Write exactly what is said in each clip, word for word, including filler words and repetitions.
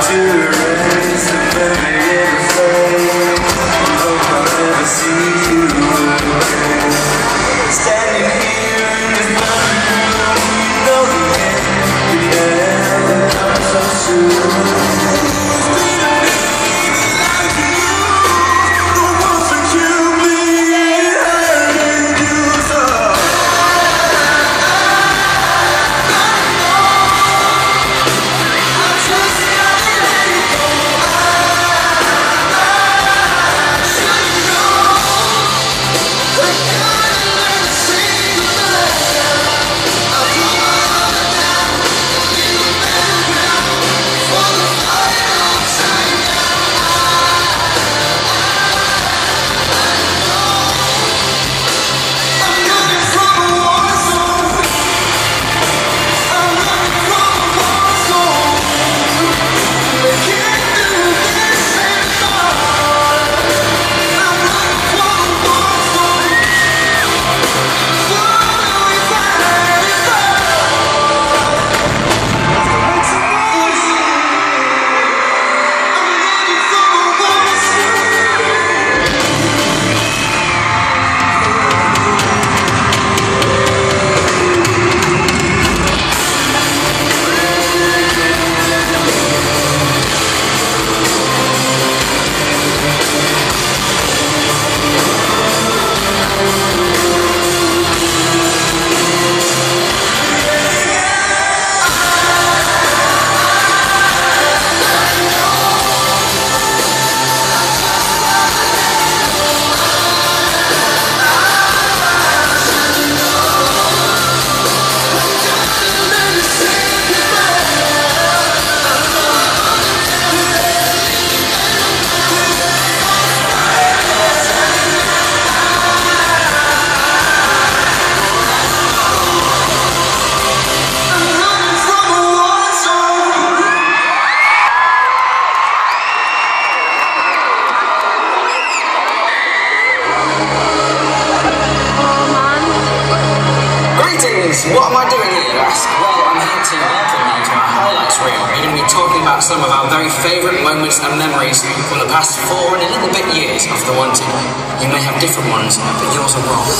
to erase the memory of the flame. I hope I'll never see you again. Standing here in this burning room, you know the end, the end comes so soon. What am I doing here, you ask? Well, I'm here to welcome you to our highlights reel. We're going to be talking about some of our very favourite moments and memories from the past four and a little bit years of The Wanted. You may have different ones, but yours are wrong.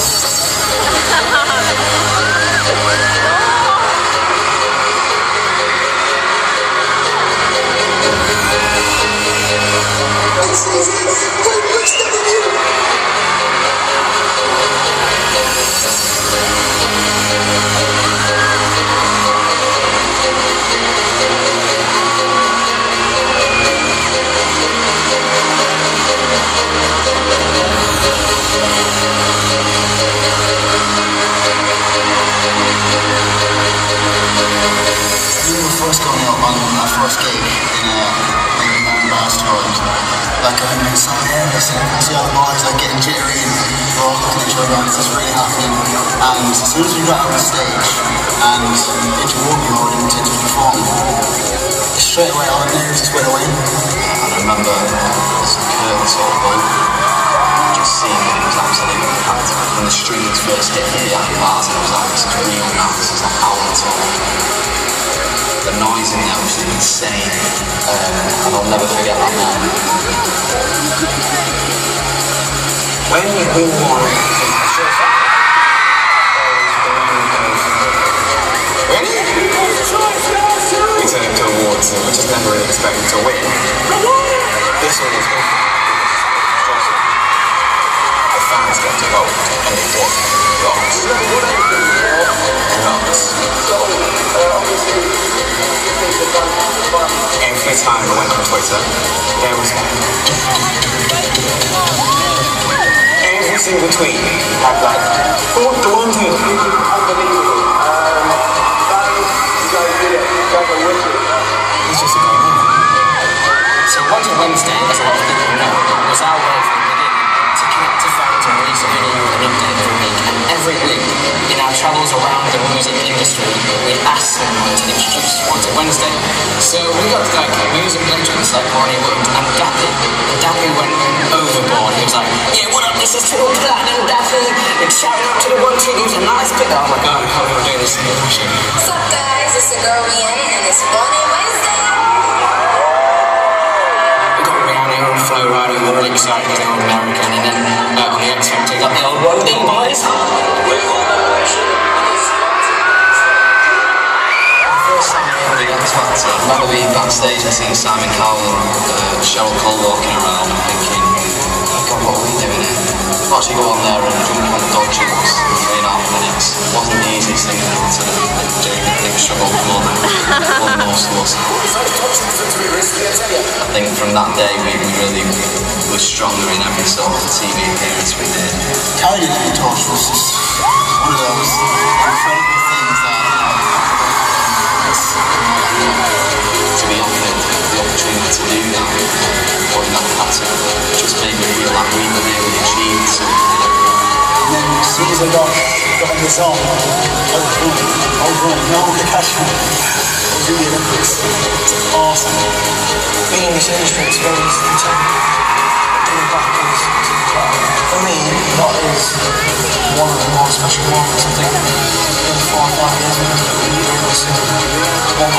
Like going inside here, listening, I see other boys like getting jittery and we're all looking at each other and it's just really happening. And as soon as we got out on stage and into walking mode and into performing, straight away our nerves just went away. And I remember as the curtain sort of went, just seeing that it was absolutely packed. When the strings first hit the Abbey bars, it was like, this is real now, this is like Howlin' Song. The noise in there was insane, um, and I'll never forget that moment. When we won, ready? We turned into awards, we just never really expected to win. This one was good. The fans got to vote, and it was lots. Lots. Every time I went on Twitter, there was every single tweet had like, oh, The Wanted. Unbelievable. Um, you guys did it. You guys are wicked. It's just a great moment. So Wanted Wednesday, as a lot of people know, was our way from the beginning to connect to fans and release a video and update every week. And every week, in our travels around the music industry, we asked someone to introduce Wanted Wednesday. So we got like music legends like Ronnie Wood and Dappy. And Dappy went overboard. He was like, yeah, what up, this is Triple Platinum Dappy. And shouting out to the Wanted, he was a nice pick. Oh my god, how are we doing this in the machine? What's up guys, it's your girl Rihanna and it's Wanted Wednesday. America, down America, and then uh, on the X Factor, got the old Roding boys. I remember being backstage and seeing Simon Cowell and uh, Cheryl Cole walking around and thinking, oh God, what are we doing here? To actually go on there and jump on dodge jumps in three and a half minutes wasn't the easiest thing to do. I think struggle more than most of us. I think from that day we, we really were stronger in every sort of T V appearance we did. Carrying the torch was just one of those incredible things that to be offered the opportunity to do that, putting that pattern, just made me feel like we were really achieved something. And then as soon as I got, got on the song, I was running, I was running, no one could catch me. I was in the Olympics. It's awesome. Being in this industry, it's very easy to take doing backwards. For me, that is one of the more special moments. I think in four or five years, we've really really seen one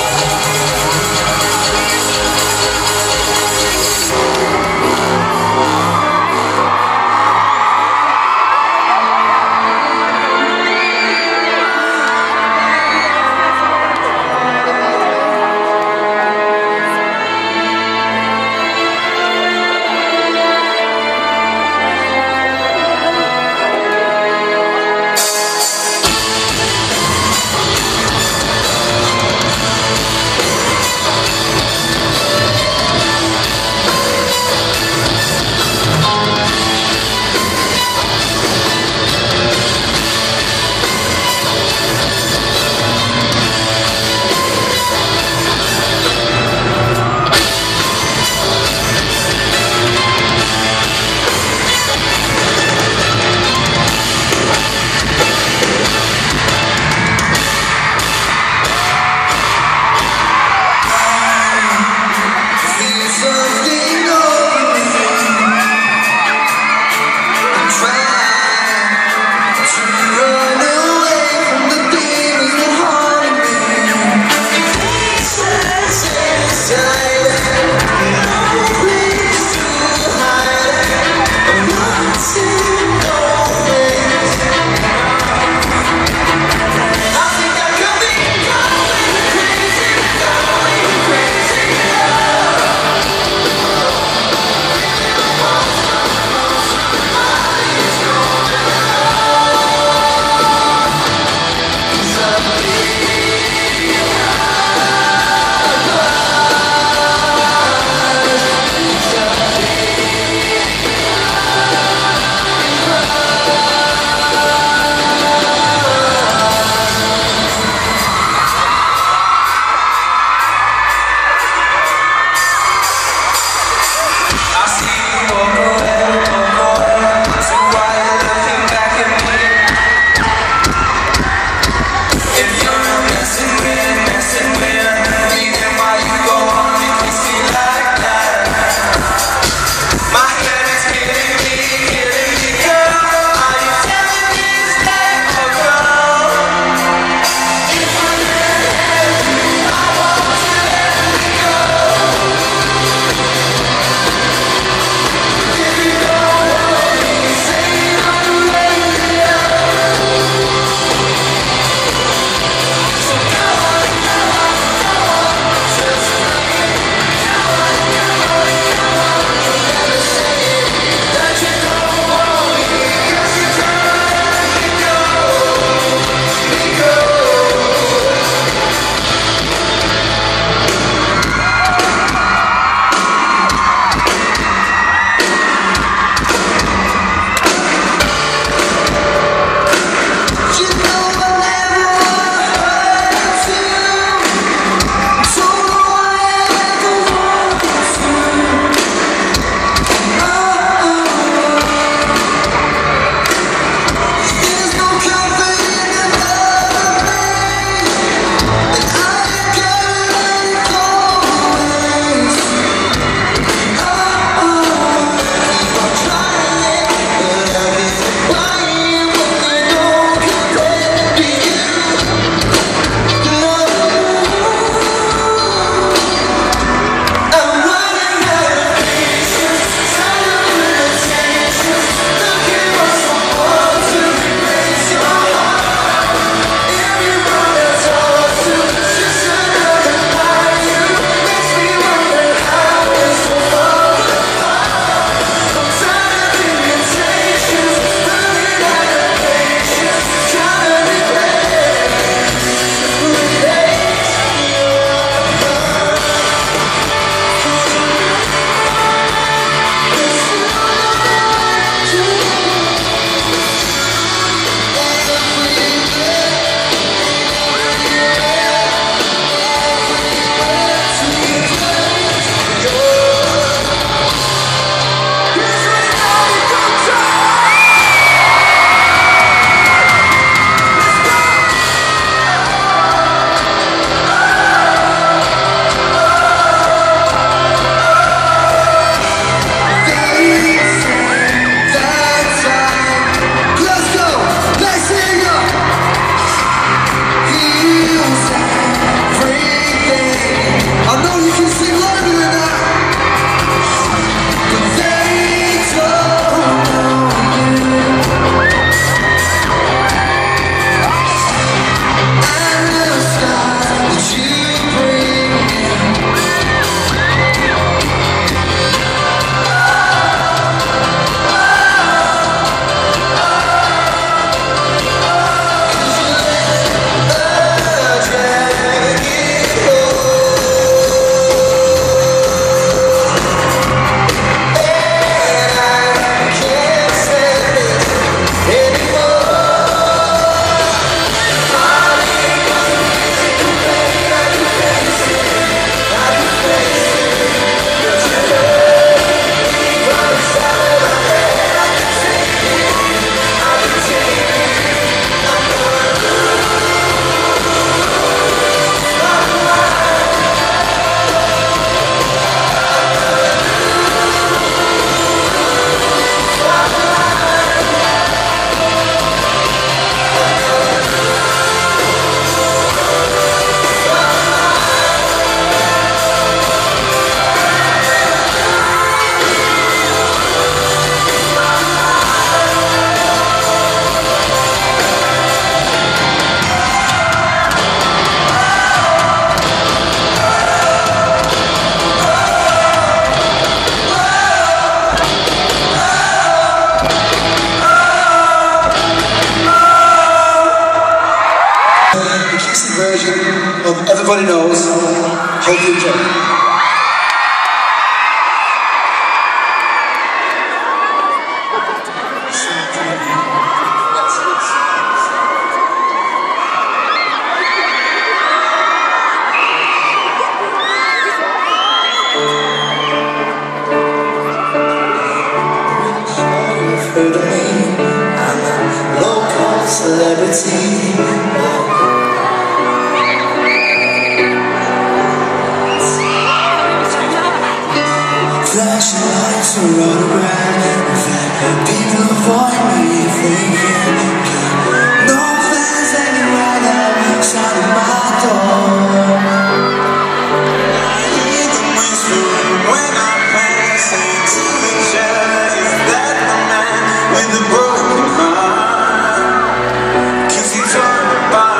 everybody knows. Hope you enjoy. Heard of me, I'm a local celebrity. Flashing lights are all around. In fact, people avoid me thinking no fans anywhere outside of my door. Hear the whisper when I'm passing to the shadows. Is that the man with the broken heart? 'Cause he turned the bar.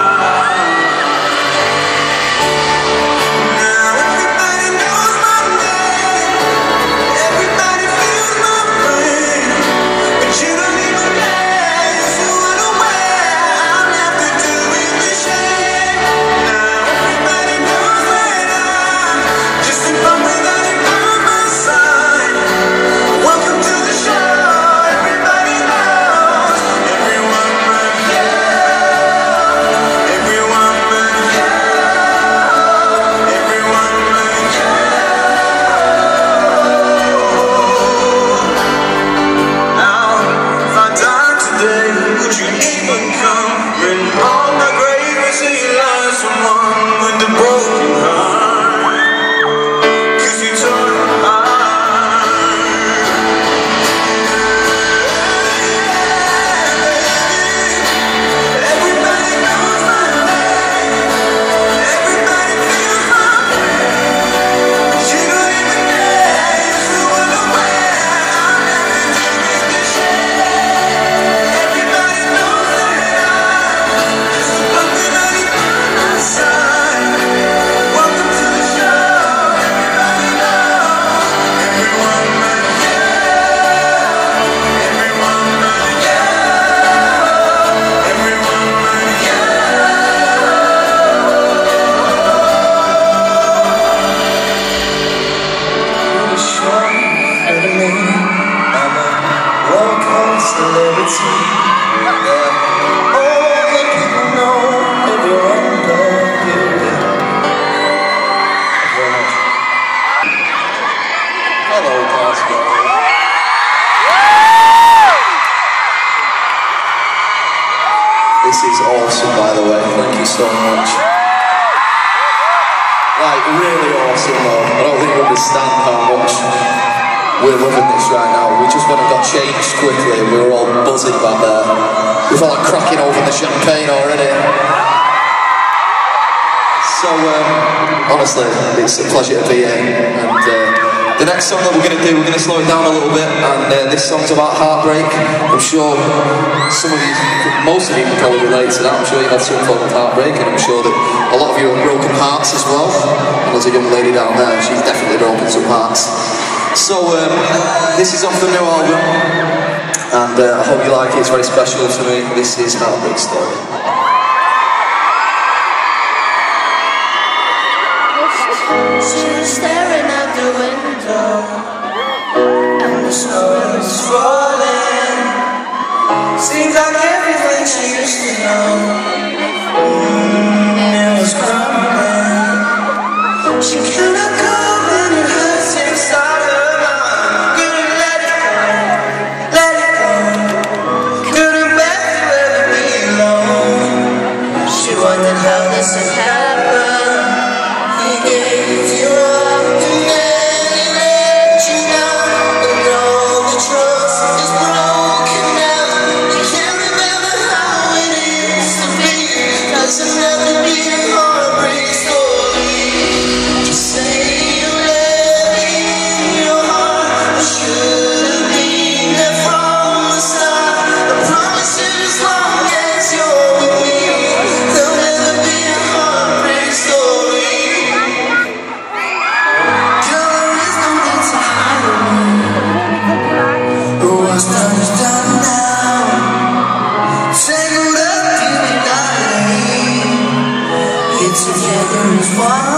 This is awesome, by the way. Thank you so much. Like, really awesome, though. I don't think you understand how much we're loving this right now. We just went and got changed quickly, and we were all buzzing back there. We felt like cracking open the champagne already. So, um, honestly, it's a pleasure to be here. And uh, the next song that we're going to do, we're going to slow it down a little bit. And uh, this song's about heartbreak. I'm sure some of you, most of you can probably relate to that. I'm sure you've had some form of heartbreak, and I'm sure that a lot of you have broken hearts as well. And there's a young lady down there, she's definitely broken some hearts. So, um, this is off the new album, and uh, I hope you like it. It's very special for me. This is Heartbreak Story. She was staring out the window, and the snow was falling. Seems like everything she used to know, mm, it was crumbling. She couldn't go and it hurts inside her mind. Couldn't let it go, let it go. Couldn't bear to ever be alone. She wondered how this had happened. He gave you up and then he let you down, and all the trust is broken now. You can't remember how it used to be. was fun.